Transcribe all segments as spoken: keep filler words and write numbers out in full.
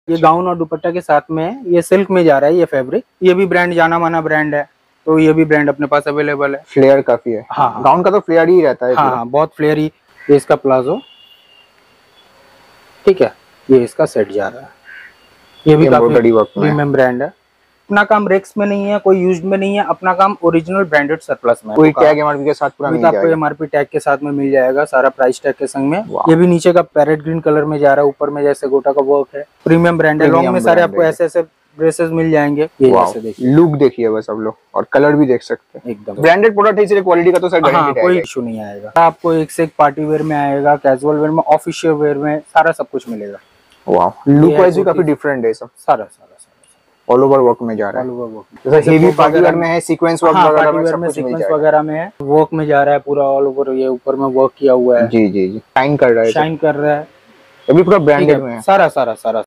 ये गाउन और दुपट्टा के साथ में है, ये सिल्क में जा रहा है ये फैब्रिक। ये भी ब्रांड जाना माना ब्रांड है, तो ये भी ब्रांड अपने पास अवेलेबल है। फ्लेयर काफी है। हाँ, गाउन का तो फ्लेयर ही रहता है। हाँ हाँ, बहुत फ्लेयर ही। ये इसका प्लाजो, ठीक है, ये इसका सेट जा रहा है। ये भी काफी प्रीमियम ब्रांड है। अपना काम रेक्स में नहीं है, कोई यूज्ड में नहीं है, अपना काम ओरिजिनल ब्रांडेड सरप्लस में। कोई टैग एमआरपी के साथ पूरा मिल जाएगा। आपको एमआरपी टैग के साथ में मिल जाएगा, सारा प्राइस टैग के संग में। ये भी नीचे का पैरेट ग्रीन कलर में जा रहा है, ऊपर में जैसे गोटा का वर्क है। प्रीमियम ब्रांड है। लॉन्ग में सारे आपको ऐसे ऐसे ड्रेसेस मिल जाएंगे। ये जैसे देखिए, लुक देखिए बस आप लोग, और कलर भी देख सकते हैं। एकदम ब्रांडेड प्रोडक्ट है, इसलिए क्वालिटी का तो सर गारंटी है, कोई इशू नहीं आएगा। आपको एक से एक पार्टी वेयर में आएगा, कैजुअल वेयर में, ऑफिशियल वेयर में, सारा सब कुछ मिलेगा। वाह, लुक वाइज भी काफी डिफरेंट है सब। सारा सारा ऑल ओवर वर्क में जा रहा है। ऑल ओवर वर्क, जैसे हेवी पार्टी वेयर में है, सीक्वेंस वर्क वगैरह में सब में कुछ मिल सीक्वेंस जाएगा। वगैरह में है, वर्क में जा रहा है पूरा ऑल ओवर। ये ऊपर में वर्क किया हुआ है। जी जी जी, शाइन कर रहा है, शाइन कर रहा है। ये भी पूरा ब्रांडेड में है। सारा सारा सारा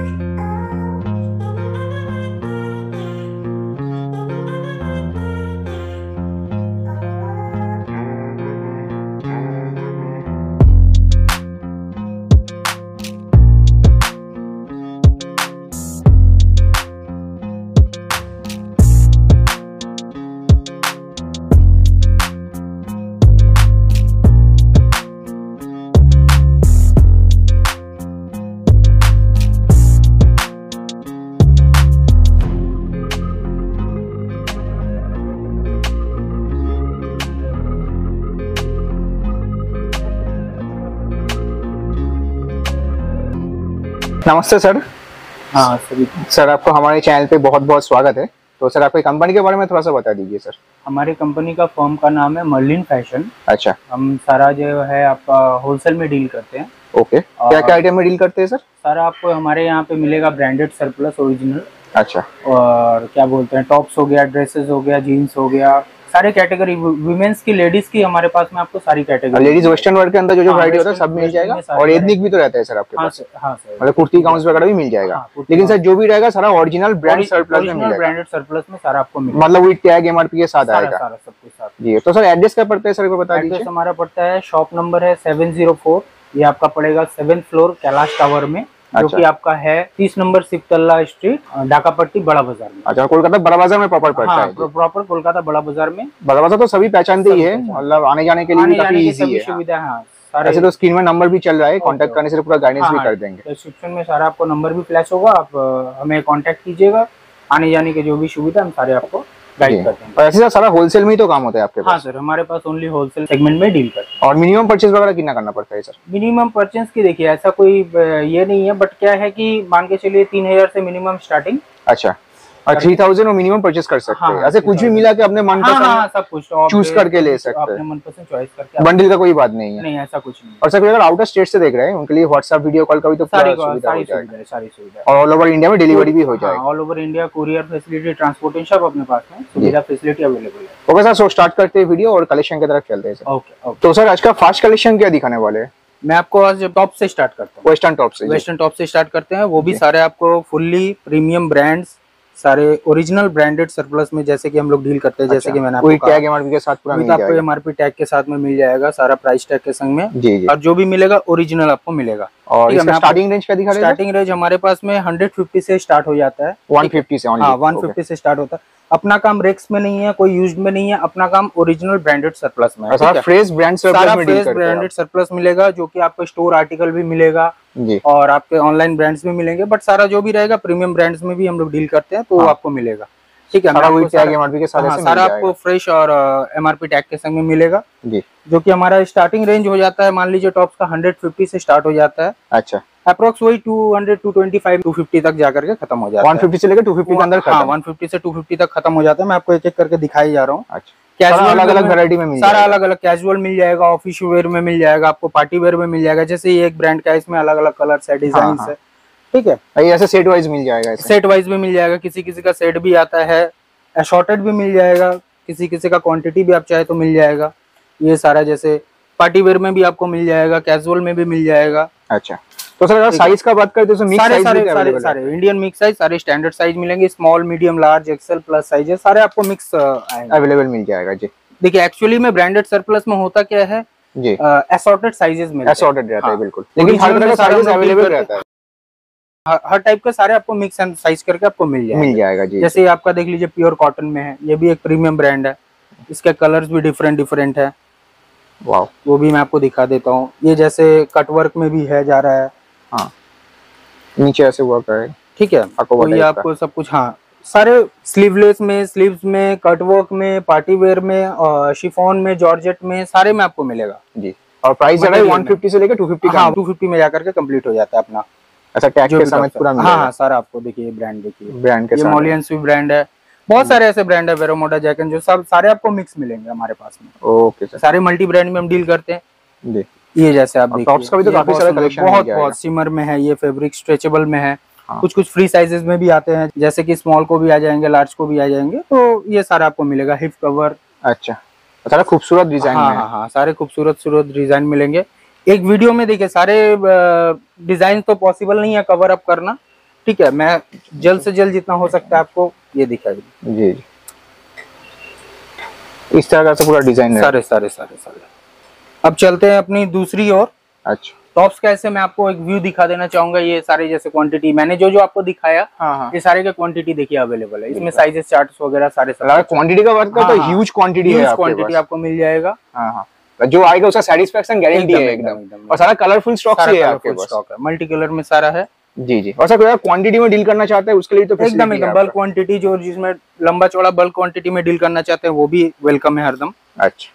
नमस्ते सर। हाँ सभी सर, आपको हमारे चैनल पे बहुत बहुत स्वागत है। तो सर, आपकी कंपनी के बारे में थोड़ा सा बता दीजिए सर। हमारी कंपनी का फर्म का नाम है मर्लिन फैशन। अच्छा। हम सारा जो है आपका होलसेल में डील करते हैं। ओके, क्या क्या आइटम में डील करते हैं सर? सर, आपको हमारे यहाँ पे मिलेगा ब्रांडेड सरप्लस ओरिजिनल। अच्छा। और क्या बोलते हैं, टॉप्स हो गया, ड्रेसेस हो गया, जीन्स हो गया, सारे कैटेगरी। वुमेन्स की, लेडीज की हमारे पास में आपको सारी कैटेगरी। लेडीज वेस्टर्न वेयर के अंदर जो जो वैरायटी होता है सब मिल जाएगा, और एथनिक भी तो रहता है सर आपके पास। हाँ सर, मतलब कुर्ती गाउन्स वगैरह भी मिल जाएगा। लेकिन सर जो भी रहेगा सारा ओरिजिनल ब्रांड सरप्लस में मिलेगा। ब्रांडेड सरप्लस में सारा आपको मिलेगा, मतलब वही टैग एमआरपी के साथ आएगा। सारा सब कुछ साथ। जी, तो सर एड्रेस क्या पड़ता है सर, को बता दीजिए। एड्रेस हमारा पड़ता है, शॉप नंबर है सेवन जीरो फोर। ये आपका पड़ेगा सेवेंथ फ्लोर कैलाश टावर में, जो कि आपका है तीस नंबर सिकतल्ला स्ट्रीट, ढाकापट्टी, बड़ा बाजार में। अच्छा, कोलकाता बड़ा बाजार में प्रॉपर पड़ता है। प्रॉपर कोलकाता बड़ा बाजार में। बड़ा बाजार तो सभी पहचानते ही है, मतलब आने जाने के लिए भी काफी इजी है। सुविधा है। ऐसे तो स्क्रीन में नंबर भी चल रहा है, कांटेक्ट करने से पूरा गाइडेंस भी कर देंगे। डिस्क्रिप्शन में सारा आपको नंबर भी फ्लैश होगा, आप हमें कांटेक्ट कीजिएगा। आने जाने के जो भी सुविधा हम सारे आपको गाइड करते हैं। और ऐसे सारा होलसेल में ही तो काम होता है आपके पास? हाँ सर, हमारे पास ओनली होलसेल सेगमेंट में डील करते हैं। और मिनिमम परचेज वगैरह कितना करना पड़ता है सर? मिनिमम परचेज की देखिए, ऐसा कोई ये नहीं है, बट क्या है कि मान के चलिए तीन हजार से मिनिमम स्टार्टिंग। अच्छा, और थ्री थाउजेंड और मिनिमम परचेज कर सकते हैं। ऐसे कुछ भी मिला के अपने मन पसंद सब कुछ चूज करके ले सकते हैं, अपने मन पसंद चॉइस करके। बंडल का कोई बात नहीं है? नहीं, ऐसा कुछ नहीं। और सर अगर आउट ऑफ स्टेट से देख रहे हैं, उनके लिए व्हाट्सएप वीडियो कॉल का भी तो सारी सुविधा हो जाएगा। सारी सुविधा, और ऑल ओवर इंडिया में डिलीवरी भी हो जाएगा। All over India courier facility, transportation सब अपने पास में सुविधा फैसिलिटी अवेलेबल है। ओके सर, सो स्टार्ट करते हैं वीडियो और कलेक्शन की तरफ चलते हैं सर। ओके। तो सर आज का फास्ट कलेक्शन क्या दिखाने वाले हैं? मैं आपको आज टॉप से स्टार्ट करता हूँ। वेस्टर्न टॉप से वेस्टर्न टॉप से स्टार्ट करते हैं। वो भी सारे आपको फुल्ली प्रीमियम ब्रांड्स, सारे ओरिजिनल ब्रांडेड सरप्लस में जैसे कि हम लोग डील करते हैं। अच्छा, जैसे कि मैंने आपको कहा, टैग एमआरपी के साथ पूरा मिल जाएगा। आपको एमआरपी टैग के साथ में मिल जाएगा, सारा प्राइस टैग के संग में। जी जी। और जो भी मिलेगा ओरिजिनल आपको मिलेगा। और इसका स्टार्टिंग रेंज क्या दिखा रहे हैं? स्टार्टिंग रेंज हमारे पास में हंड्रेड फिफ्टी से स्टार्ट हो जाता है। वन फिफ्टी से हाँ, वन फिफ्टी से स्टार्ट होता है। अपना काम रेक्स में नहीं है, कोई यूज्ड में नहीं है, अपना काम ओरिजिनल ब्रांडेड सरप्लस में है। सारा फ्रेश ब्रांड सरप्लस में डील करते हैं। ब्रांडेड सरप्लस मिलेगा, जो कि आपको स्टोर आर्टिकल भी मिलेगा जी, और आपके ऑनलाइन ब्रांड्स भी मिलेंगे। बट सारा जो भी रहेगा प्रीमियम ब्रांड्स में भी हम लोग डील करते हैं, तो वो आपको मिलेगा। ठीक है, सारा आपको फ्रेश और एमआरपी टैग के संग में मिलेगा जी, जो कि हमारा स्टार्टिंग रेंज हो जाता है, मान लीजिए टॉप्स का हंड्रेड फिफ्टी से स्टार्ट हो जाता है। अच्छा, अप्रोक्स वही two hundred, two twenty five, two fifty तक जाकर के खत्म हो जाता है। वन फिफ्टी से लेकर टू फिफ्टी के अंदर खत्म। हाँ, वन फिफ्टी से टू फिफ्टी तक खत्म हो जाता है। मैं आपको एक एक करके दिखाई जा रहा हूँ। अच्छा, अलग अलग वैरायटी में मिल जाएगा। सारा अलग अलग कैजुअल मिल जाएगा, ऑफिस वेयर में मिल जाएगा, आपको पार्टी वेयर में मिल जाएगा। जैसे ये एक ब्रांड का, इसमें अलग अलग कलर्स है, डिजाइन है। ठीक है, ऐसे सेट वाइज मिल जाएगा। सेट वाइज भी मिल जाएगा, किसी किसी का सेट भी आता है, असॉर्टेड भी मिल जाएगा, किसी किसी का क्वांटिटी भी आप चाहे तो मिल जाएगा। ये सारा जैसे पार्टी वेयर में भी आपको मिल जाएगा, कैजुअल में भी मिल जाएगा। अच्छा, तो सर अगर साइज का बात करें तो मिक्स साइज सारे सारे सारे इंडियन मिक्स साइज, सारे स्टैंडर्ड साइज मिलेंगे। Small, medium, large, XL plus sizes सारे आपको मिक्स अवेलेबल मिल जाएगा जी। देखिए, एक्चुअली में ब्रांडेड सरप्लस में होता क्या है जी, असॉर्टेड साइजेस में, असॉर्टेड रहता है बिल्कुल, लेकिन हर तरह का साइज अवेलेबल रहता है। हर टाइप के सारे आपको मिक्स एंड साइज करके आपको मिल जाएगा मिल जाएगा जी। जैसे आपका देख लीजिए प्योर कॉटन में है, ये भी एक प्रीमियम ब्रांड है, इसके कलर्स भी डिफरेंट डिफरेंट है। वाह, वो भी मैं आपको दिखा देता हूँ। ये जैसे कटवर्क में भी है जा रहा है, हाँ नीचे ऐसे वर्क है, ठीक है। तो ये आपको सब कुछ, हाँ सारे स्लीवलेस में, स्लीव्स में, कटवर्क में, पार्टी वेयर में, और शिफॉन में, जॉर्जेट में, सारे में आपको मिलेगा जी। और प्राइस है वन फिफ्टी से लेकर टू फिफ्टी का, हाँ टू फिफ्टी में जाकर के कंप्लीट हो जाता है अपना। अच्छा, टैग के साथ पूरा मिलेगा। हाँ हाँ सारा आपको देखिए ब्रांड, देखिए ब्रांड के साथ ये मोलियंस भी ब्रांड है, बहुत सारे ऐसे ब्रांड है, वेरोमोडा, जैक एंड जो, सब सारे आपको मिक्स मिलेंगे हमारे पास में। ओके सर, सारे मल्टी ब्रांड में हम डील करते हैं जी। ये जैसे आप देखिए टॉप्स का भी तो काफी सारा कलेक्शन बहुत बहुत सिमर में है, ये फैब्रिक स्ट्रेचेबल में है, हाँ। कुछ कुछ फ्री साइजेस में भी आते हैं, जैसे कि स्मॉल को भी आ जाएंगे, लार्ज को भी आ जाएंगे, तो ये सारा आपको मिलेगा। हिप कवर, अच्छा सारा खूबसूरत डिजाइन हाँ, में है। हाँ हाँ सारे खूबसूरत सूरत डिजाइन मिलेंगे। एक वीडियो में देखिए सारे डिजाइन तो पॉसिबल नहीं है कवर अप करना, ठीक है, मैं जल्द से जल्द जितना हो सकता है आपको ये दिखा दूं जी जी। इस तरह का पूरा डिजाइन है, सारे सारे सारे सारे। अब चलते हैं अपनी दूसरी ओर। अच्छा, टॉप्स का ऐसे मैं आपको एक व्यू दिखा देना चाहूंगा। ये सारे जैसे क्वांटिटी मैंने जो जो आपको दिखाया, हाँ हाँ। ये सारे का क्वांटिटी देखिए अवेलेबल है, इसमें साइजेस चार्ट्स वगैरह सारे सारे क्वांटिटी का वर्क तो ह्यूज क्वांटिटी है, क्वांटिटी आपको मिल जाएगा। हाँ हाँ, जो आएगा उसका सेटिस्फेक्शन गारंटी है एकदम, और सारा कलरफुल स्टॉक है आपके पास, स्टॉक है, मल्टी कलर में सारा है जी जी। और सर क्वांटिटी में डील करना चाहते हैं उसके लिए तो एकदम एकदम बल्क क्वांटिटी, जो जिसमें लंबा चौड़ा बल्क क्वांटिटी में डील करना चाहते हैं वो भी वेलकम है हरदम। अच्छा,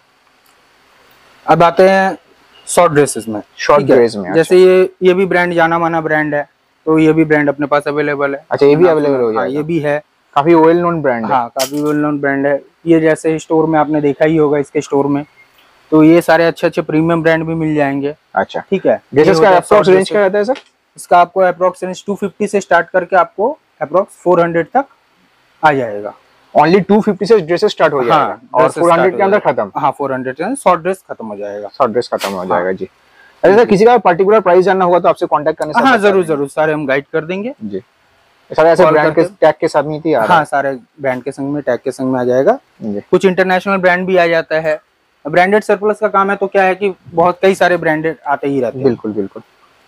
अब आते हैं शॉर्ट ड्रेसेस में। शॉर्ट ड्रेस में जैसे अच्छा। ये ये भी ब्रांड जाना माना ब्रांड है, तो ये भी ब्रांड अपने पास अवेलेबल है। अच्छा, ये भी अवेलेबल हो जाएगा? हाँ, ये भी है, काफी वेल नोन ब्रांड है। हाँ काफी वेल नोन ब्रांड है। ये जैसे स्टोर में आपने देखा ही होगा, इसके स्टोर में तो ये सारे अच्छे अच्छे प्रीमियम ब्रांड भी मिल जाएंगे। अच्छा, ठीक है। ड्रेसेस का अप्रॉक्स रेंज क्या रहता है सर? इसका आपको अप्रॉक्स रेंज टू फिफ्टी से स्टार्ट करके आपको अप्रॉक्स फोर हंड्रेड तक आ जाएगा। ओनली टू फिफ्टी से ड्रेसेस स्टार्ट हो जाएगा, हाँ, और फोर हंड्रेड के अंदर खत्म। हाँ फोर हंड्रेड के अंदर शॉर्ट ड्रेस खत्म हो जाएगा, शॉर्ट ड्रेस खत्म हो जाएगा जी। अरे सर, किसी का पर्टिकुलर प्राइस जानना होगा तो आपसे कांटेक्ट करने से हाँ जरूर जरूर सारे हम गाइड कर देंगे जी। सारे ऐसे ब्रांड के टैग के साथ नहीं थी? हाँ सारे ब्रांड के संग में, टैग के संग में आ जाएगा। कुछ इंटरनेशनल ब्रांड भी आ जाता है। ब्रांडेड सरप्लस का काम है तो क्या है कि बहुत कई सारे ब्रांडेड आते ही रहते हैं। बिल्कुल बिल्कुल।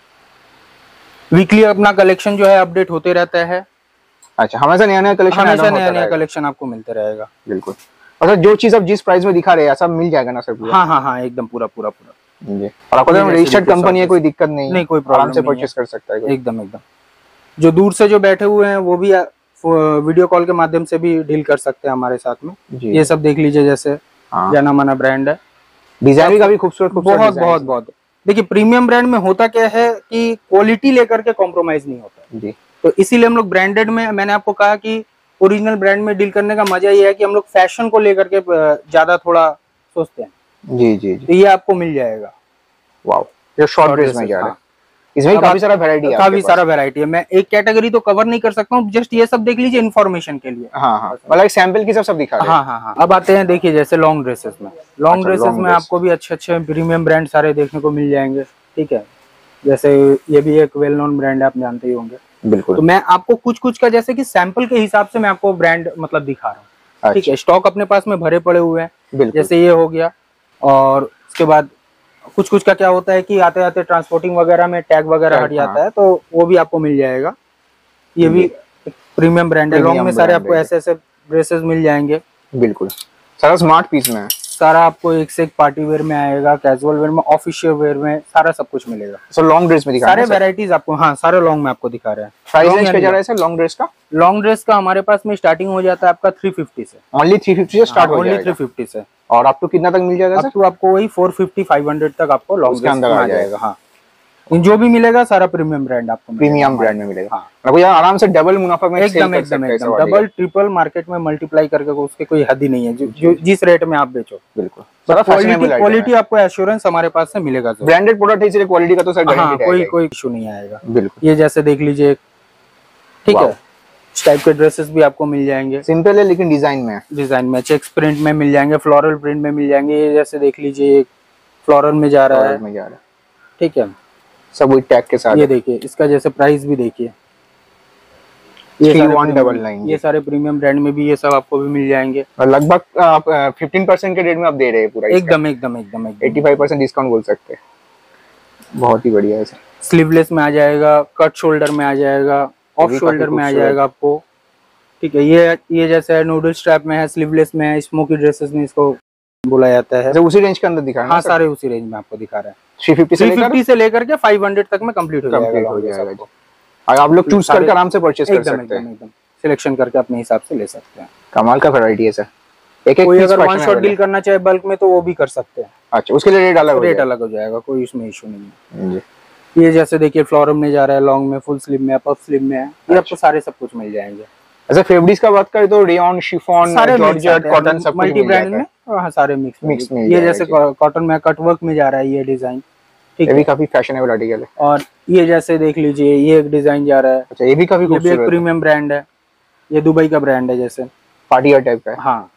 वीकली अपना कलेक्शन जो है अपडेट होते रहता है। अच्छा, हमेशा नया नया कलेक्शन, हमेशा नया नया कलेक्शन आपको मिलते रहेगा। बिल्कुल। और सर जो चीज आप जिस प्राइस में दिखा रहे हैं सब मिल जाएगा ना सर? हाँ हाँ हाँ एकदम पूरा पूरा पूरा जी। और आपको रजिस्टर्ड कंपनी है, कोई दिक्कत नहीं? नहीं, कोई प्रॉब्लम से परचेस कर सकता है एकदम एकदम। जो दूर से जो बैठे हुए हैं वो भी वीडियो कॉल के माध्यम से भी डील कर सकते हैं हमारे साथ में। ये सब देख लीजिए, जैसे जाना माना ब्रांड है, डिजाइन भी काफी खूबसूरत बहुत बहुत बहुत। देखिए प्रीमियम ब्रांड में होता क्या है कि क्वालिटी लेकर के कॉम्प्रोमाइज नहीं होता जी, तो इसीलिए हम लोग ब्रांडेड में, मैंने आपको कहा कि ओरिजिनल ब्रांड में डील करने का मजा ये है कि हम लोग फैशन को लेकर के ज्यादा थोड़ा सोचते हैं जी जी जी। तो ये आपको मिल जाएगा। वाओ, ये शॉर्ट ड्रेस में जा रहा है, इसमें काफी सारा वैरायटी है, काफी सारा वैरायटी है। मैं एक कैटेगरी तो कवर नहीं कर सकता हूँ, जस्ट ये सब देख लीजिए इन्फॉर्मेशन के लिए। हाँ हाँ, मतलब एक सैंपल की सब सब दिखा रहे हैं। हाँ हाँ हाँ। अब आते हैं देखिए जैसे लॉन्ग ड्रेसेस में। लॉन्ग ड्रेसेस में आपको भी अच्छे अच्छे प्रीमियम ब्रांड सारे देखने को मिल जाएंगे। ठीक है, जैसे ये भी एक वेल नोन ब्रांड है, आप जानते ही होंगे। बिल्कुल। तो मैं आपको कुछ कुछ का जैसे कि सैंपल के हिसाब से मैं आपको ब्रांड मतलब दिखा रहा हूँ। ठीक है, स्टॉक अपने पास में भरे पड़े हुए हैं, जैसे ये हो गया। और उसके बाद कुछ कुछ का क्या होता है कि आते आते ट्रांसपोर्टिंग वगैरह में टैग वगैरह हट जाता है, तो वो भी आपको मिल जाएगा। ये भी प्रीमियम ब्रांड है। लॉन्ग में सारे आपको ऐसे ऐसे ड्रेसेस मिल जाएंगे। बिल्कुल, सारा स्मार्ट पीस में है, सारा आपको एक से एक पार्टी वेयर में आएगा, कैजुअल वेयर में, ऑफिशियल वेयर में, सारा सब कुछ मिलेगा। सर लॉन्ग ड्रेस में दिखा सारे वेराइटीज आपको, हाँ सारे लॉन्ग में आपको दिखा रहे हैं। प्राइस रेंज क्या जा रहा है सर लॉन्ग ड्रेस का? लॉन्ग ड्रेस का हमारे पास में स्टार्टिंग हो जाता है आपका थ्री फिफ्टी से। ओनली थ्री फिफ्टी से स्टार्ट हो जाएगा? थ्री फिफ्टी से। और आपको कितना तक मिल जाएगा सर? तो आपको वही फोर फिफ्टी फाइव हंड्रेड तक आपको लॉन्ग के अंदर आ जाएगा। हाँ, जो भी मिलेगा सारा प्रीमियम ब्रांड आपको प्रीमियम ब्रांड में मिलेगा। हाँ, यार आराम से डबल मुनाफा में एकदम एकदम एकदम डबल ट्रिपल मार्केट में मल्टीप्लाई करके उसके कोई हद ही नहीं है, जो जिस रेट में आप बेचो। बिल्कुल, क्वालिटी आपको एश्योरेंस हमारे पास से मिलेगा। ब्रांडेड प्रोडक्ट है इसलिए क्वालिटी का तो सर गारंटी है, कोई कोई इशू नहीं आएगा। बिल्कुल। ये जैसे देख लीजिए, ठीक है, इस टाइप के ड्रेसेस भी आपको मिल जाएंगे। सिंपल है लेकिन डिजाइन में, डिजाइन में चेक्स प्रिंट में मिल जाएंगे, फ्लोरल प्रिंट में मिल जाएंगे। ये जैसे देख लीजिए फ्लोरल में जा रहा है, ठीक है, सब वही टैग के साथ। ये देखिए इसका जैसे प्राइस भी देखिए, ये सारे प्रीमियम ब्रांड में भी ये सब आपको भी मिल जाएंगे। लगभग आप फिफ्टीन परसेंट के रेट में आप दे रहे हैं पूरा, एकदम एकदम एकदम एटी फाइव परसेंट डिस्काउंट बोल सकते हैं। बहुत ही बढ़िया है सर। स्लीवलेस में आ जाएगा, कट शोल्डर में आ जाएगा, ऑफ शोल्डर में आ जाएगा आपको। ठीक है, ये ये जैसे नूडल स्ट्रैप में है, स्लीवलेस में है, स्मोकी ड्रेसेस में इसको बोला जाता है। तो उसी रेंज के अंदर दिखा रहा है? हाँ, सारे उसी रेंज में आपको दिखा रहा है। थ्री फिफ्टी से लेकर से लेकर के फाइव हंड्रेड तक में कंप्लीट हो जाएगा, हो जाएगा। और आप लोग चूज करके आराम से परचेज कर सकते हैं, एकदम सिलेक्शन करके अपने हिसाब से ले सकते हैं। कमाल का वैरायटी है सर। एक एक कोई अगर वन शॉट डील करना चाहे बल्क में तो वो भी कर सकते हैं। अच्छा, उसके लिए रेट अलग रेट अलग हो जाएगा, कोई इसमें इशू नहीं है। ये जैसे देखिए फ्लोरम में जा रहा है, लॉन्ग में, फुल स्लीव में, पफ स्लीव में है, ये आपको सारे सब कुछ मिल जाएंगे। अच्छा, फैब्रिक्स का बात करें तो रेयॉन, शिफॉन, जॉर्जेट, कॉटन सब मल्टी ब्रांड में, हाँ सारे मिक्स मिक्स में। ये जैसे कॉटन में कटवर्क में जा रहा है ये डिजाइन, ये भी काफी फैशनेबल आर्टिकल है। और ये जैसे देख लीजिए ये एक डिजाइन जा रहा है। अच्छा, ये भी काफी खूबसूरत है, ये भी एक प्रीमियम ब्रांड है, ये दुबई का ब्रांड है, जैसे पार्टी वेयर टाइप का है। हाँ,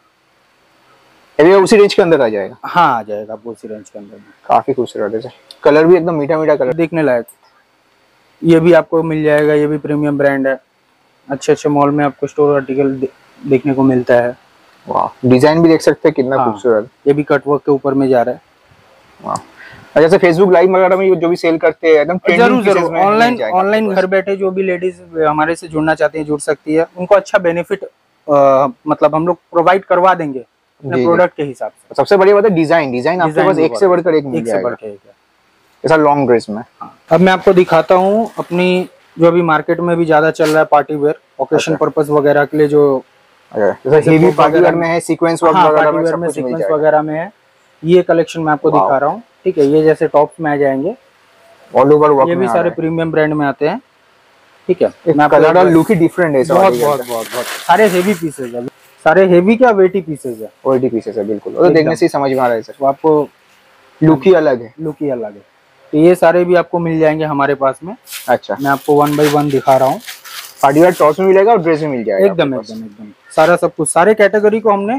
ये भी उसी रेंज के अंदर आ जाएगा। हाँ, आ जाएगा आपको उसी रेंज के अंदर। काफी खूबसूरत है सर, कलर भी एकदम मीठा मीठा कलर, देखने लायक। ये भी आपको मिल जाएगा, ये भी प्रीमियम ब्रांड है, अच्छे अच्छे मॉल में आपको स्टोर आर्टिकल दे, देखने को मिलता है। वाह, डिजाइन भी देख सकते हैं कितना खूबसूरत। ये भी कटवर्क के ऊपर में जा रहा है। वाह, जैसे फेसबुक लाइव वगैरह में जो भी सेल करते हैं एकदम जरूर जरूर ऑनलाइन ऑनलाइन घर बैठे जो भी लेडीज हमारे से जुड़ना चाहती हैं जुड़ सकती है, उनको अच्छा बेनिफिट मतलब हम लोग प्रोवाइड करवा देंगे अपने प्रोडक्ट के हिसाब से। सबसे बड़ी बात है डिजाइन, डिजाइन आपके पास एक से बढ़कर एक मिल जाएगा, ऐसा लॉन्ग ड्रेस में। अब मैं आपको दिखाता हूँ अपनी जो अभी मार्केट में भी ज्यादा चल रहा है पार्टी वेयर, ओकेशन पर्पस वगैरह के लिए, जो हेवी पार्टी वेयर में है, सीक्वेंस वर्क वगैरह में, सब कुछ सीक्वेंस वगैरह में है। ये कलेक्शन मैं आपको दिखा रहा हूँ। ठीक है, ये जैसे टॉप्स में आ जाएंगे, ऑल ओवर वर्क, ये भी सारे प्रीमियम ब्रांड में आते हैं। ठीक है, कलर और लुक ही डिफरेंट है, बहुत बहुत बहुत बहुत सारे हेवी पीसेज है, सारे हेवी क्या वेटी पीसेज है, वेटी पीसेस है बिल्कुल, तो देखने से ही समझ में आ रहा है सर। तो आपको लुक ही अलग है, लुक ही अलग है। तो ये सारे भी आपको मिल जाएंगे हमारे पास में। अच्छा, मैं आपको वन बाय वन दिखा रहा हूँ। पार्टी वेयर टॉप्स में मिलेगा और ड्रेस में मिल जाएगा, एकदम एकदम एकदम सारा सब कुछ, सारे कैटेगरी को हमने।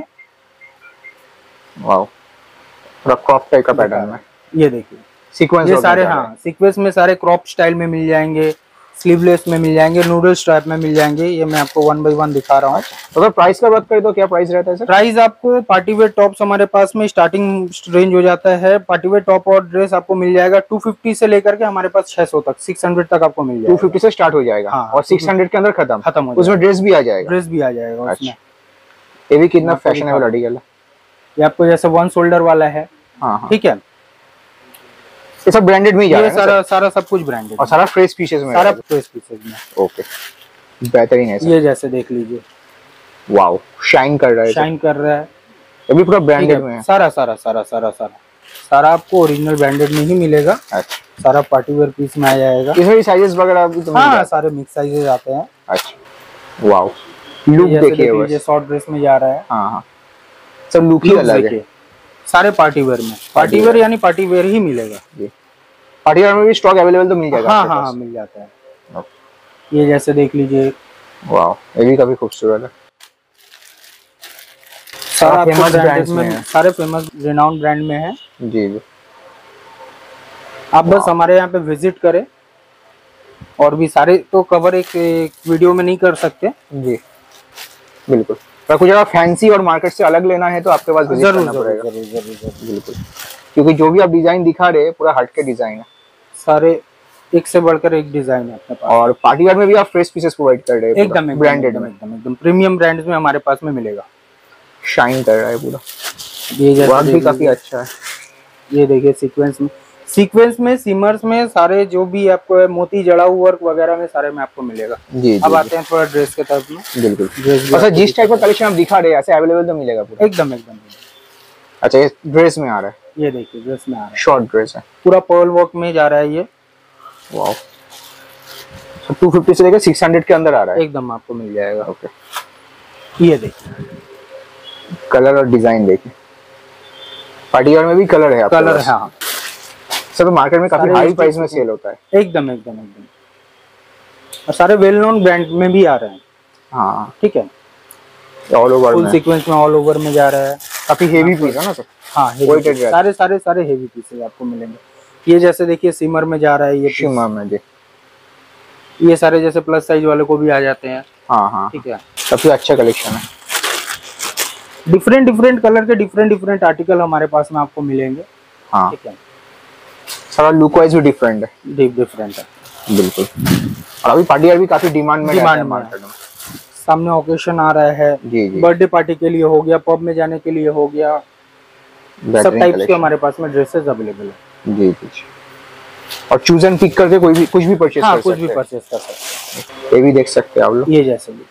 वाओ, पूरा क्रॉप टाइप का पैटर्न में, ये देखिए सीक्वेंस, ये सारे, हाँ सीक्वेंस में सारे क्रॉप स्टाइल में मिल जाएंगे, स्लीवलेस में मिल जाएंगे, नूडल स्ट्रैप में मिल जाएंगे। ये मैं आपको वन बाय वन दिखा रहा हूँ। तो अगर प्राइस का बात करें तो क्या प्राइस रहता है सर? प्राइस आपको पार्टी वेयर टॉप्स हमारे पास में स्टार्टिंग रेंज हो जाता है, पार्टी वेयर टॉप और ड्रेस आपको मिल जाएगा टू फिफ्टी से लेकर के हमारे पास छह सौ तक, सिक्स हंड्रेड तक आपको मिल जाएगा। टू फिफ्टी से स्टार्ट हो जाएगा, हाँ, और सिक्स हंड्रेड के अंदर खत्म खत्म हो, उसमें ड्रेस भी आ जाएगा, ड्रेस भी आ जाएगा उसमें। ये भी कितना फैशनेबल आर्टिकल है। ये आपको जैसे वन शोल्डर वाला है, ठीक है, ये सब ब्रांडेड में ही जा रहा है, सारा सारा सब कुछ ब्रांडेड और सारा फ्रेश पीसेस में, सारा फ्रेश पीसेस में। ओके, बेहतरीन है। ये जैसे देख लीजिए, वाओ, शाइन कर रहा है, शाइन कर रहा है। ये भी पूरा ब्रांडेड में है, सारा सारा सारा सारा सारा सारा आपको ओरिजिनल ब्रांडेड में ही मिलेगा। अच्छा, सारा पार्टी वेयर पीस में आ जाएगा। इसमें भी साइजेस वगैरह भी तो, हाँ सारे मिक्स साइजेस आते हैं। अच्छा, वाओ, लुक देखिए, ये शॉर्ट ड्रेस में जा रहा है। हाँ हाँ, सब लुक ही अलग है, सारे पार्टी वेयर में, पार्टी वेयर यानी पार्टी वेयर ही मिलेगा। जी, पार्टी वेयर में भी स्टॉक अवेलेबल तो मिल जाएगा। हाँ हाँ, हाँ मिल जाता है। ये जैसे देख लीजिए, वाह, ये भी काफी खूबसूरत है। सारा फेमस ब्रांड में, सारे फेमस रिनाउंड ब्रांड में है। जी जी, आप बस हमारे यहाँ पे विजिट करें, और भी सारे तो कवर एक, एक वीडियो में नहीं कर सकते। जी बिल्कुल, पर कुछ अगर फैंसी और मार्केट से अलग लेना है तो आपके पास विजिट करना पड़ेगा। जरूर जरूर जरूर बिल्कुल, क्योंकि जो भी आप डिजाइन दिखा रहे हैं पूरा हट के डिजाइन है, सारे एक से बढ़कर एक डिजाइन है अपने पास। और पार्टी वेयर में भी आप फ्रेश पीसेस प्रोवाइड कर रहे हैं, एकदम ब्रांडेड में, एकदम एकदम प्रीमियम ब्रांड्स में हमारे पास में मिलेगा, शाइन कर रहा है पूरा। ये वर्क भी काफी अच्छा है। ये देखिए सीक्वेंस में, सीक्वेंस में, सीमर्स में, सारे जो भी आपको मोती जड़ा हुआ वर्क वगैरह में सारे में आपको मिलेगा। जी, अब आते हैं थोड़ा ड्रेस के तरफ में। बिल्कुल, अच्छा जिस टाइप का कलेक्शन आप दिखा रहे हैं ऐसे अवेलेबल तो मिलेगा पूरा? एकदम एकदम। अच्छा, ये ड्रेस में आ रहा है, ये देखिए ड्रेस में आ रहा है, शॉर्ट ड्रेस है, पूरा पर्ल वर्क में जा रहा है ये। वाओ, तो टू फिफ्टी से लेकर सिक्स हंड्रेड के अंदर आ रहा है, एकदम आपको मिल जाएगा। ओके, ये देखिए कलर और डिजाइन देखिए, पार्टी वेयर में भी कलर है, कलर है। हाँ सर, मार्केट में काफी हाई प्राइस में सेल होता है। एकदम एकदम एकदम, और सारे वेल नोन ब्रांड में भी आ रहे हैं। हाँ ठीक है, ऑल ओवर फुल सीक्वेंस में ऑल ओवर में जा रहा है, काफी हेवी पीस है ना सर? हाँ हेवी, सारे सारे सारे हेवी पीसेस आपको मिलेंगे। ये जैसे देखिए सिमर में जा रहा है, ये शिमर में जी, ये सारे जैसे प्लस साइज वाले को भी आ जाते हैं। हाँ हाँ, ठीक है, काफी अच्छा कलेक्शन है। डिफरेंट डिफरेंट कलर के डिफरेंट डिफरेंट आर्टिकल हमारे पास में आपको मिलेंगे। हाँ, ठीक है, सारा लुक वाइज भी डिफरेंट है, डीप डिफरेंट है बिल्कुल। और अभी पार्टी वेयर भी काफी डिमांड में डिमांड है मार्केट में। सामने ओकेशन आ रहा है, बर्थडे पार्टी के लिए हो गया, पब में जाने के लिए हो गया, सब टाइप्स के हमारे पास में ड्रेसेस अवेलेबल है। जी जी। और चूज एंड पिक करके कोई भी कुछ भी परचेज हाँ, कर कुछ सकते भी परचेज कर सकते हैं। ये भी देख सकते हैं आप लोग, ये जैसे भी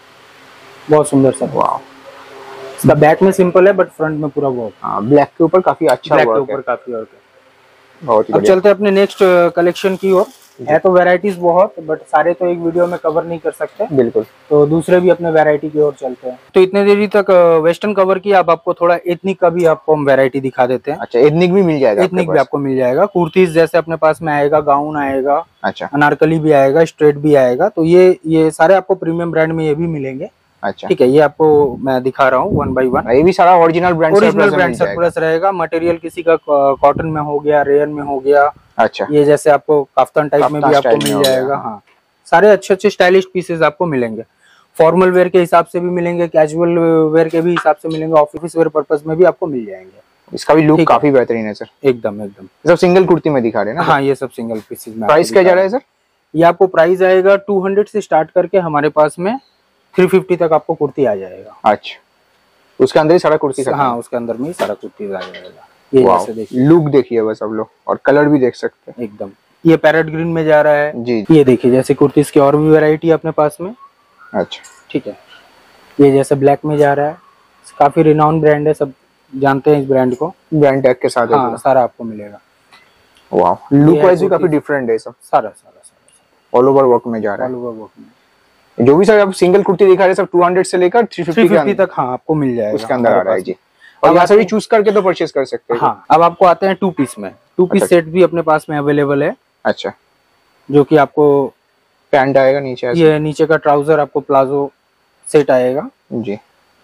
बहुत सुंदर सा। वाह, इसका बैक में सिंपल है बट फ्रंट में पूरा वर्क। हाँ, ब्लैक के ऊपर काफी अच्छा ब्लैक वर्क के ऊपर है, काफी वर्क है। बहुत ही अब चलते हैं अपने नेक्स्ट कलेक्शन की ओर। है तो वैरायटीज बहुत, बट सारे तो एक वीडियो में कवर नहीं कर सकते, बिल्कुल, तो दूसरे भी अपने वैरायटी की ओर चलते हैं। तो इतने देरी तक वेस्टर्न कवर किया, अब आपको थोड़ा एथनिक का भी आपको हम वैरायटी दिखा देते हैं। अच्छा, एथनिक भी मिल जाएगा? एथनिक भी आपको मिल जाएगा। कुर्तीज जैसे अपने पास में आएगा, गाउन आएगा, अच्छा, अनारकली भी आएगा, स्ट्रेट भी आएगा, तो ये ये सारे आपको प्रीमियम ब्रांड में ये भी मिलेंगे। अच्छा, ठीक है, ये आपको मैं दिखा रहा हूँ वन बाय वन। ये भी सारा original brand original brand surplus रहेगा। मटेरियल किसी का कॉटन में हो गया, रेयन में हो गया। अच्छा, ये जैसे आपको काफ्तान टाइप में भी आपको मिल जाएगा। हाँ, सारे अच्छे अच्छे स्टाइलिश पीसेस आपको मिलेंगे। फॉर्मल वेयर के हिसाब से भी मिलेंगे, कैजुअल वेयर के भी हिसाब से मिलेंगे, ऑफिस वेयर पर्पस में भी आपको मिल जाएंगे। इसका भी लुक काफी बेहतरीन है सर, एकदम एकदम। सब सिंगल कुर्ती में दिखा रहे हैं ना? हाँ, ये सब सिंगल पीसेस में। प्राइस क्या जा रहा है सर? ये आपको प्राइस आएगा टू हंड्रेड से स्टार्ट करके हमारे पास में थ्री फिफ्टी तक आपको कुर्ती आ जाएगा। अच्छा, उसके अंदर ही सारा कुर्ती? हाँ, उसके अंदर में ही सारा कुर्ती आ जाएगा। ये जैसे देखिए, लुक देखिए बस आप लोग, और कलर भी देख सकते हैं एकदम। ये पैरेट ग्रीन में जा रहा है जी। ये देखिए, जैसे कुर्तीज की और भी वैरायटी है अपने पास में। अच्छा, ठीक है। ये जैसे ब्लैक में जा रहा है, काफी रिनाउंड ब्रांड है, सब जानते हैं इस ब्रांड को, ब्रांड टैग के साथ। हाँ, सारा आपको मिलेगा। वाह, लुक वाइज भी काफी डिफरेंट है सब। सारा सारा सारा ऑल ओवर वर्क में जा रहा है। ऑल ओवर वर्क में जो भी सर आप सिंगल कुर्ती दिखा रहे हैं सब टू हंड्रेड से लेकर थ्री फिफ्टी तक हाँ आपको मिल जाएगा, उसके अंदर आ रहा है जी। और यहाँ से भी चूज करके तो परचेज कर सकते हैं। हाँ, अब आपको आते हैं टू पीस में। टू पीस सेट भी अपने पास में अवेलेबल है। अच्छा, जो कि आपको पैंट आएगा नीचे, ये नीचे का ट्राउजर आपको प्लाजो सेट आएगा जी,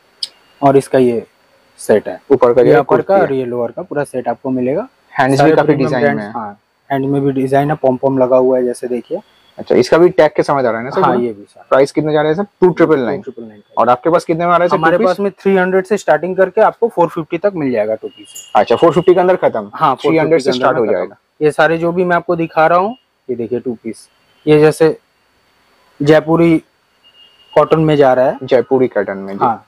और इसका ये सेट है ऊपर का, ये ऊपर का और ये लोअर का पूरा सेट आपको मिलेगा। हैंड्स भी काफी डिजाइन में है। हाँ, हैंड में भी डिजाइन है, पॉम पॉम लगा हुआ है जैसे देखिए। अच्छा, इसका भी टैग के समझ आ रहा है ना सर? हाँ, ये भी सर। प्राइस कितने जा रहे हैं सर? To triple nine. और आपके पास कितने में आ रहा है सर? हमारे पास में थ्री हंड्रेड से स्टार्टिंग करके आपको फोर फिफ्टी तक मिल जाएगा टू पीस। अच्छा, फोर फिफ्टी के अंदर खत्म? हाँ, थ्री हंड्रेड से स्टार्ट हो जाएगा। ये सारे जो भी मैं आपको दिखा रहा हूँ, ये देखिए टू पीस, ये जैसे जयपुरी कॉटन में जा रहा है। जयपुरी कॉटन में? हाँ,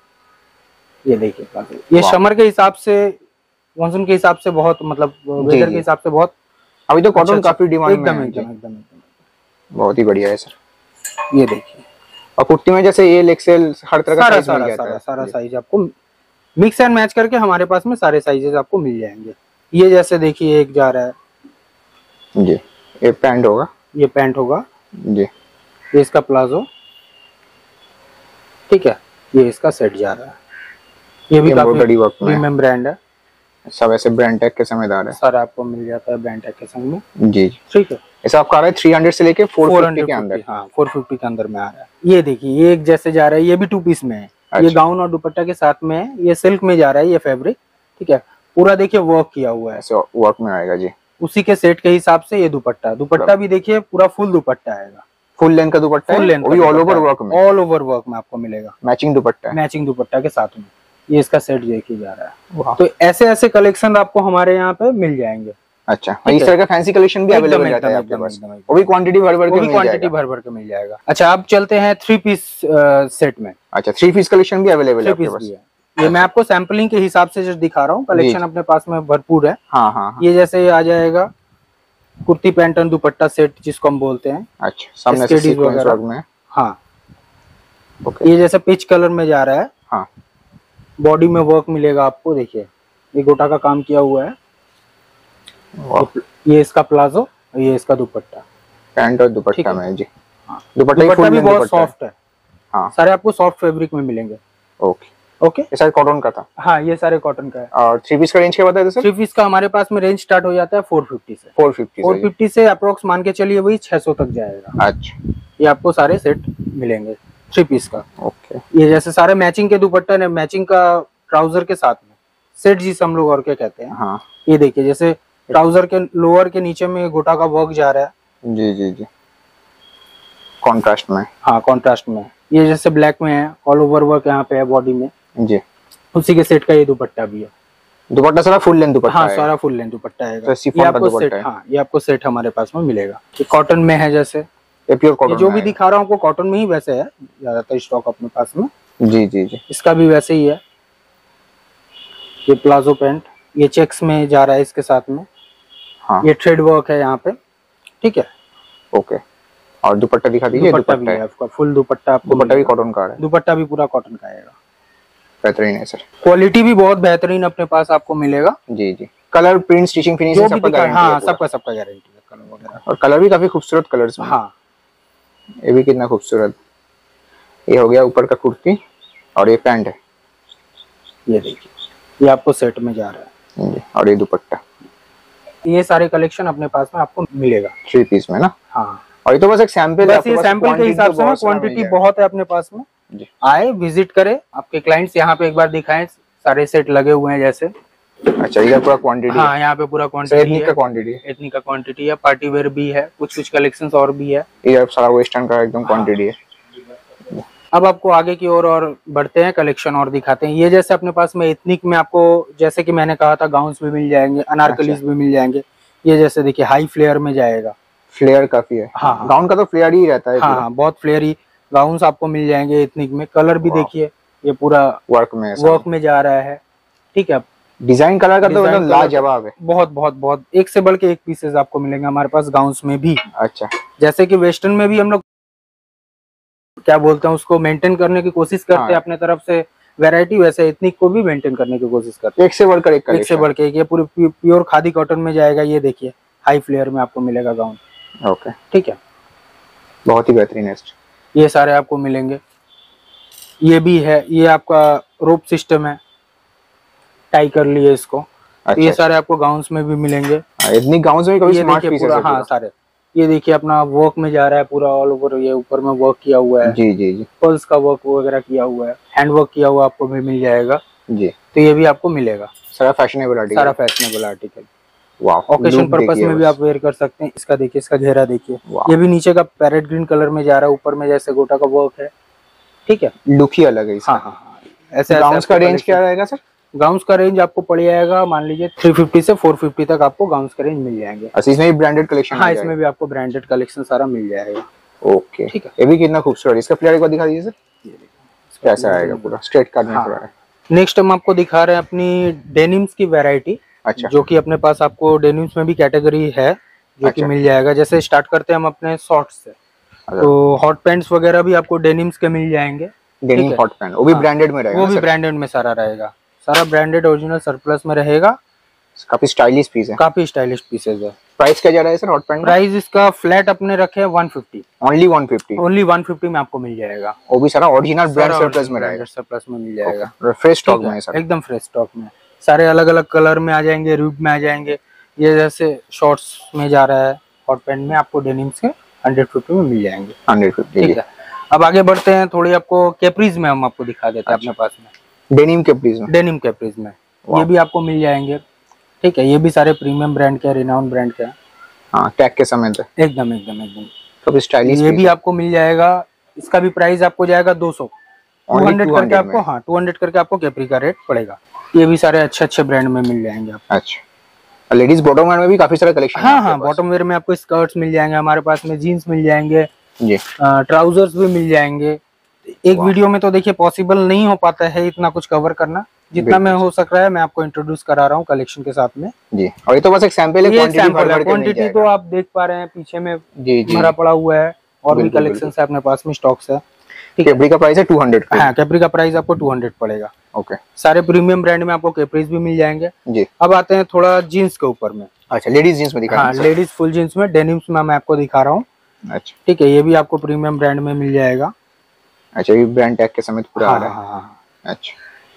ये देखिए, ये समर के हिसाब से, मानसून के हिसाब से बहुत, मतलब वेदर के हिसाब से बहुत, अभी तो कॉटन काफी डिमांड में है। एकदम एकदम बहुत ही बढ़िया है सर। ये देखिए, और कुर्ती में जैसे एल एक्सएल हर तरह का साइज मिल जाता है। सारा साइज आपको मिक्स एंड मैच करके हमारे पास में सारे साइजेस आपको मिल जाएंगे। ये जैसे देखिए एक जा रहा है जी, ये पैंट होगा, ये पैंट होगा जी, ये इसका प्लाजो, ठीक है, ये इसका सेट जा रहा है। ये भी काफी प्रीमियम ब्रांड है, सब ऐसे ब्रांड टैग के समझदार है। सारा आपको मिल जाता है ब्रांड टैग के संग में जी, ठीक है। ऐसा आपका आ रहा है थ्री हंड्रेड से लेके फोर फिफ्टी के अंदर। हाँ, फोर फिफ्टी के अंदर में आ रहा है। ये देखिए, ये एक जैसे जा रहा है, ये भी टू पीस में है। अच्छा। ये गाउन और दुपट्टा के साथ में है, ये सिल्क में जा रहा है, ये फैब्रिक, ठीक है, पूरा देखिए वर्क किया हुआ है, ऐसे वर्क में आएगा जी। उसी के सेट के हिसाब से ये दुपट्टा, दुपट्टा भी देखिए पूरा फुल दुपट्टा आएगा, फुल लेंथ का dupatta, full length, all over work में, ऑल ओवर वर्क में आपको मिलेगा। मैचिंग दुपट्टा, मैचिंग दुपट्टा के साथ में ये इसका सेट देखिए जा रहा है। तो ऐसे ऐसे कलेक्शन आपको हमारे यहाँ पे मिल जाएंगे। अच्छा, इस तरह का फैंसी कलेक्शन भी अवेलेबल रहता है आपके पास? वो भी क्वांटिटी भर भर के मिल जाएगा? क्वांटिटी भर भर के मिल जाएगा। अच्छा, अब चलते हैं थ्री पीस सेट में। अच्छा, थ्री पीस कलेक्शन भी अवेलेबल है आपके पास? ये मैं आपको सैम्पलिंग के हिसाब से जो दिखा रहा हूँ, कलेक्शन अपने पास में भरपूर है। हाँ हाँ, ये जैसे आ जाएगा कुर्ती पैंट और दुपट्टा सेट जिसको हम बोलते हैं। अच्छा, सामने से सीक्वेंस वर्क में। हाँ, ये जैसे पिच कलर में जा रहा है। हाँ, बॉडी में वर्क मिलेगा आपको, देखिए ये गोटा का काम किया हुआ है। ये इसका प्लाजो, ये इसका दुपट्टा, पैंट और दुपट्टा में जी। हाँ, दुपट्टा भी बहुत सॉफ्ट है। हाँ, सारे आपको सॉफ्ट फैब्रिक में मिलेंगे। ओके ओके, ये सारे कॉटन का था? हाँ, ये सारे कॉटन का है। और थ्री पीस का रेंज क्या बताया सर? थ्री पीस का हमारे पास में रेंज स्टार्ट हो जाता है फोर फिफ्टी से। फोर फिफ्टी फोर फिफ्टी से अप्रोक्स मान के चलिए वही छह सौ तक जाएगा। अच्छा, ये आपको सारे सेट मिलेंगे थ्री पीस का। ओके, ये जैसे सारे मैचिंग के दुपट्टा ने, मैचिंग का ट्राउजर के साथ में सेट जिसे हम लोग और क्या कहते हैं। हाँ, ये देखिए जैसे ट्राउजर के लोअर के नीचे में गोटा का वर्क जा रहा है। जी जी जी, कॉन्ट्रास्ट में। हाँ, कॉन्ट्रास्ट में। ये जैसे ब्लैक में है, ऑल ओवर वर्क यहाँ पे है बॉडी में जी, उसी के सेट का ये दुपट्टा भी है। दुपट्टा सारा फुल लेंथ दुपट्टा हाँ सारा फुल लेंथ दुपट्टा है। तो ये आपको सेट, हाँ ये आपको सेट हमारे पास में मिलेगा। ये कॉटन में है, जैसे ये प्योर कॉटन, जो भी दिखा रहा हूँ आपको कॉटन में ही वैसे है ज्यादातर स्टॉक अपने पास में। जी जी जी। इसका भी वैसे ही है। ये प्लाजो पैंट, ये चेक्स में जा रहा है इसके साथ में। हाँ। ये थ्रेड वर्क है यहाँ पे, ठीक है। ओके, और दुपट्टा दिखा दीजिए। दुपट्टा भी है आपका फुल दुपट्टा, आपको दुपट्टा भी कॉटन का है। दुपट्टा भी पूरा कॉटन का आएगा। बेहतरीन है सर, क्वालिटी भी बहुत बेहतरीन अपने पास आपको मिलेगा। जी जी। कलर, प्रिंट, स्टिचिंग, फिनिशिंग सबका गारंटी है। हाँ सबका सबका गारंटी है, कलर वगैरह। और कलर भी काफी खूबसूरत कलर्स में। हाँ ये भी कितना खूबसूरत। ये हो गया ऊपर का कुर्ती, और ये पैंट है, ये देखिए ये आपको सेट में जा रहा है। और ये दुपट्टा। ये सारे कलेक्शन अपने पास में आपको मिलेगा थ्री पीस में ना। हाँ, और ये तो बस एक सैंपल है, बस ये सैंपल के हिसाब से क्वांटिटी बहुत है अपने पास में। आए विजिट करें, आपके क्लाइंट्स यहाँ पे एक बार दिखाएं, सारे सेट लगे हुए हैं जैसे। अच्छा, ये पूरा क्वांटिटी। हाँ यहाँ पे पूरा क्वांटिटी एथनिक का क्वांटिटी है। एथनिक का क्वांटिटी है, पार्टी वेयर भी है, कुछ कुछ कलेक्शंस और भी है। ये सारा वेस्टर्न का एकदम क्वांटिटी है। अब आपको आगे की ओर और, और बढ़ते हैं, कलेक्शन और दिखाते हैं। ये जैसे अपने पास में एथनिक में आपको, जैसे कि मैंने कहा था, गाउन्स भी मिल जाएंगे, अनारकलीज अच्छा। भी मिल जाएंगे। ये जैसे देखिए हाई फ्लेयर में जाएगा। फ्लेयर काफी है। हाँ, गाउन का तो फ्लेयर ही रहता है। हाँ हाँ बहुत फ्लेयर ही गाउन्स आपको मिल जाएंगे एथनिक में। कलर भी देखिए ये पूरा वर्क में वर्क में जा रहा है, ठीक है। डिजाइन कलर का तो एकदम लाजवाब है। बहुत बहुत बहुत एक से बढ़ के एक पीसेस आपको मिलेंगे हमारे पास गाउन्स में भी। अच्छा, जैसे कि वेस्टर्न में भी हम लोग क्या बोलते हैं उसको मेंटेन करने की कोशिश करते हैं। हाँ। अपने तरफ से वैरायटी, वैसे एथनिक को भी मेंटेन करने की कोशिश करते हैं। एक से बढ़कर एक, एक से बढ़ के एक। ये पूरी प्योर खादी कॉटन में जाएगा। ये देखिए हाई फ्लेयर में आपको मिलेगा गाउन। ओके, ठीक है, बहुत ही बेहतरीन है। ये सारे आपको मिलेंगे। ये भी है, ये आपका रोप सिस्टम है, टाई कर लिए इसको। अच्छा, तो ये सारे आपको गाउन्स में भी मिलेंगे। एथनिक गाउन्स में कभी स्मार्ट पीसेस है। हाँ सारे ये देखिए अपना वर्क में जा रहा है पूरा ऑल ओवर। ये ऊपर में वर्क किया हुआ है। जी जी जी। पर्ल्स का वर्क वगैरह किया हुआ है, हैंड वर्क किया हुआ आपको भी मिल जाएगा जी। तो ये भी आपको मिलेगा। सारा फैशनेबल आर्टिकल, सारा फैशनेबल आर्टिकल। वाह, ओकेशन पर्पस में भी आप वेयर कर सकते हैं। इसका देखिए, इसका घेरा देखिए, ये भी नीचे का पैरेट ग्रीन कलर में जा रहा है, ऊपर में जैसे गोटा का वर्क है, ठीक है। लुक ही अलग है इसका। हाँ हाँ, ऐसे गाउन्स का रेंज क्या रहेगा सर? गाउन्स का रेंज आपको पड़ जाएगा मान लीजिए तीन सौ पचास से चार सौ पचास तक आपको गाउन्स का रेंज मिल जाएंगे। अच्छा, इसमें भी ब्रांडेड कलेक्शन? हाँ, इसमें भी आपको ब्रांडेड कलेक्शन सारा मिल जाएगा। ओके, ठीक है। ये भी कितना खूबसूरत है। इसका फ्लेयर एक बार दिखा दीजिए सर, कैसा आएगा पूरा स्ट्रेट कट में पूरा। नेक्स्ट हम आपको दिखा रहे हैं अपनी डेनिम्स की वैरायटी। अच्छा, जो कि अपने पास आपको डेनिम्स में भी कैटेगरी है जो अच्छा। कि मिल जाएगा। जैसे स्टार्ट करते हैं हम अपने शॉर्ट्स से, तो हॉट पैंट्स वगैरह भी आपको डेनिम्स के मिल जाएंगे। डेनिम हॉट पैंट, वो भी ब्रांडेड में रहेगा। वो भी ब्रांडेड में सारा रहेगा, सारा ब्रांडेड ओरिजिनल सरप्लस में रहेगा। काफी स्टाइलिश पीस है, काफी स्टाइलिश पीसेस है। प्राइस क्या जा रहा है सर हॉट पैंट? प्राइस इसका फ्लैट अपने रखे one fifty. Only one fifty? Only one fifty में आपको मिल जाएगा। वो भी सारा ओरिजिनल ब्रांड सरप्लस में रहेगा। सरप्लस में मिल जाएगा, फ्रेश स्टॉक में सर, एकदम फ्रेश स्टॉक में। सारे अलग अलग कलर में आ जाएंगे, रूप में आ जाएंगे। ये जैसे शॉर्ट्स में जा रहा है हॉट पैंट में, आपको डेनिम्स के हंड्रेड फिफ्टी में मिल जाएंगे। हंड्रेड फिफ्टी, ठीक है। अब आगे बढ़ते हैं, थोड़ी आपको कैप्रीज में हम आपको दिखा देते हैं। अपने पास में डेनिम कैप्रीज में, डेनिम कैप्रीज में ये भी आपको मिल जाएंगे। ठीक है, ये भी सारे प्रीमियम ब्रांड के, रिनाउंड ब्रांड के। हाँ, टैग के समय पे एकदम एकदम एकदम काफी स्टाइलिश। ये भी आपको मिल जाएगा। इसका भी प्राइस आपको जाएगा दो सौ, टू हंड्रेड करके आपको। हाँ, टू हंड्रेड करके आपको कैप्री का रेट पड़ेगा। ये भी सारे अच्छे अच्छे ब्रांड में मिल जाएंगे आपको। अच्छा, लेडीज बॉटम वेयर में भी काफी सारे कलेक्शन। हाँ हाँ, बॉटम वेयर में आपको स्कर्ट्स मिल जाएंगे हमारे पास में, जीन्स मिल जाएंगे, ट्राउजर्स भी मिल जाएंगे। एक वीडियो में तो देखिए पॉसिबल नहीं हो पाता है इतना कुछ कवर करना, जितना मैं हो सक रहा है मैं आपको इंट्रोड्यूस करा रहा हूँ कलेक्शन के साथ में जी। और ये तो बस एक सैंपल है, क्वांटिटी तो आप देख पा रहे हैं पीछे में भरा पड़ा हुआ है। और भी कलेक्शन है अपने पास में, स्टॉक्स है। कैप्री का प्राइस है टू हंड्रेड। हाँ, कैप्री का प्राइस आपको टू हंड्रेड पड़ेगा। ओके, सारे प्रीमियम ब्रांड में आपको कैप्रीज भी मिल जाएंगे जी। अब आते हैं थोड़ा जीन्स के ऊपर में। अच्छा, लेडीज जीन्स में दिखा। हाँ, लेडीज फुल जीन्स में, डेनिम्स में मैं आपको दिखा रहा हूँ। अच्छा, ठीक है, ये भी आपको प्रीमियम ब्रांड में मिल जाएगा। अच्छा, ये ब्रांड टैग के समेत पूरा आ रहा है। हाँ, हाँ। अच्छा,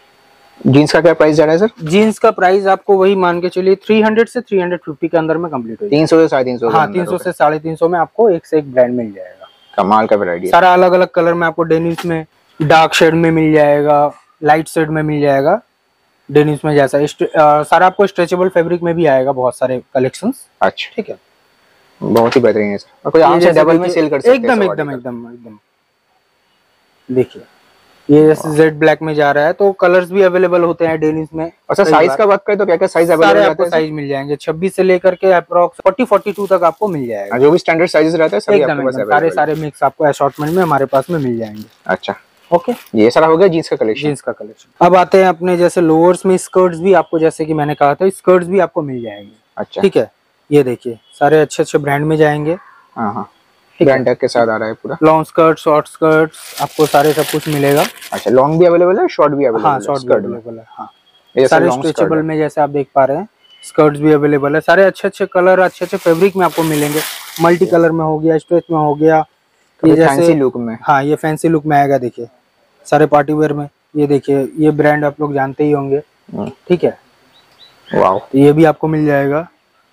जीन्स का क्या प्राइस जा रहा है सर? जीन्स का प्राइस आपको वही मान के चलिए तीन सौ से तीन सौ पचास के अंदर में कंप्लीट हो जाएगा। तीन सौ से साढ़े तीन सौ। हाँ, तीन सौ से साढ़े तीन सौ में आपको एक से एक ब्रांड मिल जाएगा। कमाल का वैरायटी, सारा अलग अलग कलर में आपको डेनिम्स में डार्क शेड में मिल जाएगा, लाइट शेड में मिल जाएगा। डेनिम्स में जैसा आ, सारा आपको स्ट्रेचेबल फैब्रिक में भी आएगा बहुत सारे कलेक्शंस। अच्छा, ठीक है, बहुत ही बेहतरीन है। कोई आराम से डबल में सेल कर सकते हैं। एकदम एकदम एकदम एकदम। देखिए ये जैसे जेड ब्लैक में जा रहा है, तो कलर्स भी अवेलेबल होते हैं डेनिम्स में। अच्छा, साइज का बात करें तो क्या क्या साइज अवेलेबल रहता है? साइज मिल जाएंगे छब्बीस से लेकर के अप्रोक्स फोर्टी फोर्टी टू तक आपको मिल जाएगा। जो भी स्टैंडर्ड साइजेस रहते हैं सभी आपके पास सारे सारे मिक्स आपको असॉर्टमेंट में हमारे पास में मिल जाएंगे। अच्छा, ओके, ये सारा हो गया जीन्स का कलेक्शन। जीन्स का कलेक्शन। अब आते हैं अपने जैसे लोअर्स में स्कर्ट्स भी आपको, जैसे कि मैंने कहा था, स्कर्ट्स भी आपको मिल जाएंगे। अच्छा, ठीक है, ये देखिए सारे अच्छे अच्छे ब्रांड में जाएंगे। हाँ हाँ, ब्रांड टैग के साथ आ रहा है पूरा। लॉन्ग स्कर्ट, शॉर्ट स्कर्ट्स, आपको सारे सब कुछ मिलेगा। अच्छा, लॉन्ग भी अवेलेबल है, शॉर्ट भी अवेलेबल है? हाँ, शॉर्ट भी अवेलेबल है। हाँ, सारे स्ट्रेचेबल में जैसे आप देख पा रहे हैं, स्कर्ट्स भी अवेलेबल है। सारे अच्छे अच्छे कलर, अच्छे अच्छे फैब्रिक में आपको मिलेंगे। मल्टी कलर में हो गया, स्ट्रेच में हो गया, ये जैसे लुक में। हाँ, ये फैंसी लुक में आएगा। देखिए सारे पार्टी वेयर में। ये देखिए, ये ब्रांड आप लोग जानते ही होंगे। ठीक है, वाओ, तो ये भी आपको मिल जाएगा।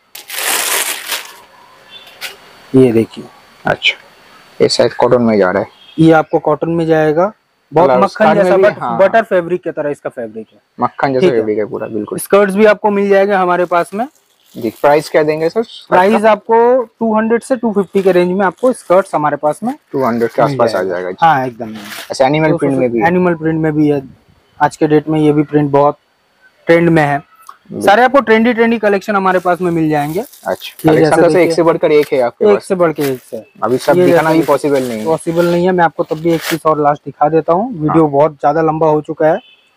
ये देखिए, अच्छा, ये शायद कॉटन में जा रहा है। ये आपको कॉटन में जाएगा, बहुत मक्खन जैसा, बट हाँ। बटर फैब्रिक की तरह इसका फैब्रिक है, मक्खन जैसा फैब्रिक है पूरा, बिल्कुल। स्कर्ट्स भी आपको मिल जाएगा हमारे पास में। जी, प्राइस क्या देंगे सर? प्राइस आपको टू हंड्रेड से टू फिफ्टी के रेंज में आपको स्कर्ट्स हमारे पास में टू हंड्रेड के आसपास आ जाएगा। हाँ, एकदम। अच्छा, एनिमल प्रिंट में भी? एनिमल प्रिंट में भी है। आज के डेट में ये भी प्रिंट बहुत ट्रेंड में है। सारे आपको ट्रेंडी ट्रेंडी कलेक्शन हमारे पास में मिल जाएंगे। अच्छा, कलेक्शन एक से बढ़कर एक है आपके पास? एक से बढ़ के एक से। अभी सब दिखाना भी पॉसिबल नहीं है। पॉसिबल नहीं है। मैं आपको तब भी एक चीज और लास्ट दिखा देता हूँ। वीडियो बहुत ज्यादा लंबा हो चुका है।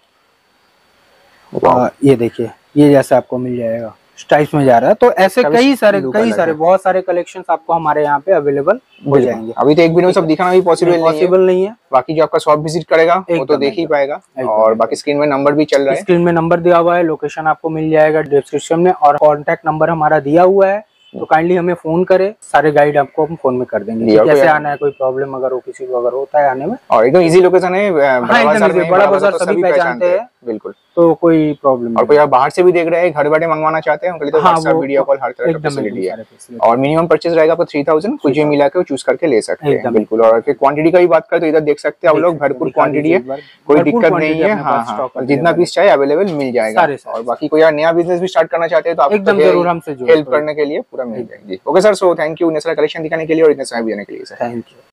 आ, ये देखिए, ये जैसे आपको मिल जाएगा, स्टाइल्स में जा रहा है। तो ऐसे कई सारे कई सारे बहुत सारे कलेक्शंस आपको हमारे यहाँ पे अवेलेबल हो जाएंगे। अभी तो एक वीडियो में सब दिखाना भी पॉसिबल पॉसिबल नहीं है। बाकी जो आपका शॉप विजिट करेगा वो तो देख ही पाएगा। और बाकी स्क्रीन में नंबर भी चल रहा है, स्क्रीन में नंबर दिया हुआ है, लोकेशन आपको मिल जाएगा डिस्क्रिप्शन में, और कॉन्टेक्ट नंबर हमारा दिया हुआ है। तो काइंडली हमें फोन करे, सारे गाइड आपको हम फोन में कर देंगे। कैसे आना है, कोई प्रॉब्लम अगर हो किसी को अगर होता है आने में। और एकदम इजी लोकेशन है, बड़ा बाजार सभी पहचानते हैं, बिल्कुल, तो कोई प्रॉब्लम। और कोई आप बाहर से भी देख रहे हैं, घर बैठे मंगवाना चाहते हैं उनके लिए तो व्हाट्सएप, वीडियो कॉल, हर तरह की फैसिलिटी है। और मिनिमम परचेज रहेगा आपको थ्री थाउजेंड, कुछ भी मिला के चूज करके ले सकते हैं, बिल्कुल। और फिर क्वांटिटी का भी बात करें तो इधर देख सकते हैं आप लोग, भरपूर क्वांटिटी है, कोई दिक्कत नहीं है। हाँ, जितना पीस चाहे अवेलेबल मिल जाएगा। और बाकी कोई नया बिजनेस भी स्टार्ट करना चाहते हैं तो आप एकदम जरूर हमसे हेल्प करने के लिए पूरा मिल जाएगी। Okay sir, so thank you इतने सारा कलेक्शन दिखाने के लिए और इतने समय देने के लिए सर। Thank you.